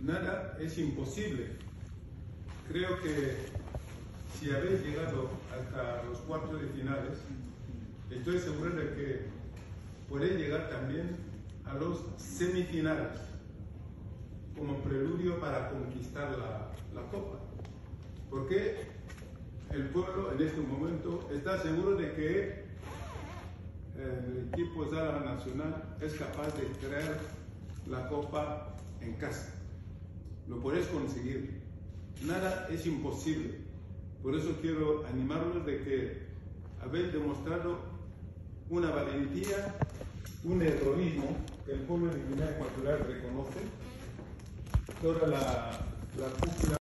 nada es imposible. Creo que si habéis llegado hasta los cuartos de finales, estoy seguro de que podéis llegar también a los semifinales como preludio para conquistar la Copa. Porque el pueblo en este momento está seguro de que el equipo Zara Nacional es capaz de traer la Copa en casa. Lo podéis conseguir. Nada es imposible. Por eso quiero animarlos de que habéis demostrado una valentía, un heroísmo que el pueblo de Guinea Ecuatorial reconoce. Toda la cúpula